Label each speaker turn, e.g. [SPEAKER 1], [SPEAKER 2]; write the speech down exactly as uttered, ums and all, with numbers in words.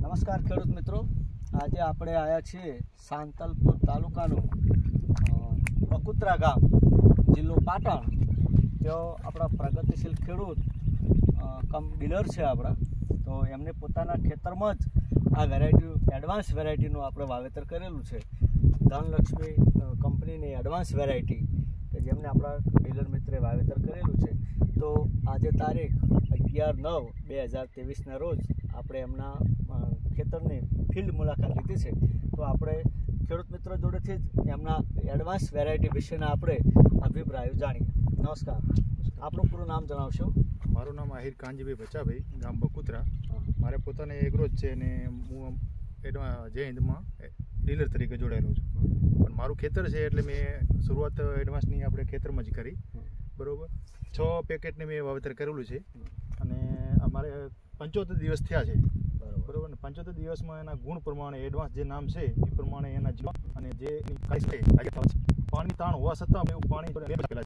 [SPEAKER 1] નમસ્કાર ખેડૂત મિત્રો, આજે આપણે આવ્યા છીએ સાંતલપુર તાલુકાનું બકુત્રા ગામ, જિલ્લો પાટણ. તેઓ આપણા પ્રગતિશીલ ખેડૂત કમ ડીલર છે આપણા. તો એમને પોતાના ખેતરમાં જ આ વેરાયટી એડવાન્સ વેરાયટીનું આપણે વાવેતર કરેલું છે. ધનલક્ષ્મી કંપનીની એડવાન્સ વેરાયટી કે જેમને આપણા ડીલર મિત્રે વાવેતર કરેલું છે. તો આજે તારીખ અગિયાર નવ બે હજાર ત્રેવીસના રોજ આપણે એમના ખેતરની ફિલ્ડ મુલાકાત લીધી છે. તો આપણે ખેડૂત મિત્રો જોડેથી જ એમના એડવાન્સ વેરાયટી વિશેના આપણે અભિપ્રાયો જાણીએ. નમસ્કાર, આપણું પૂરું નામ જણાવશો?
[SPEAKER 2] મારું નામ આહિર કાંજીભાઈ ભચાભાઈ, ગામ બકુત્રા. મારે પોતાને એગ્રોજ છે અને હું જય હિન્દમાં ડીલર તરીકે જોડાયેલો છું. પણ મારું ખેતર છે એટલે મેં શરૂઆત એડવાન્સની આપણે ખેતરમાં જ કરી. બરાબર, છ પેકેટને મેં વાવેતર કરેલું છે અને અમારે પંચોતેર દિવસ થયા છે. બરાબર ને, પંચોતેર દિવસમાં એના ગુણ પ્રમાણે એડવાન્સ જે નામ છે એ પ્રમાણે એના જીવન અને જે પાણી તાણ હોવા છતાં પાણી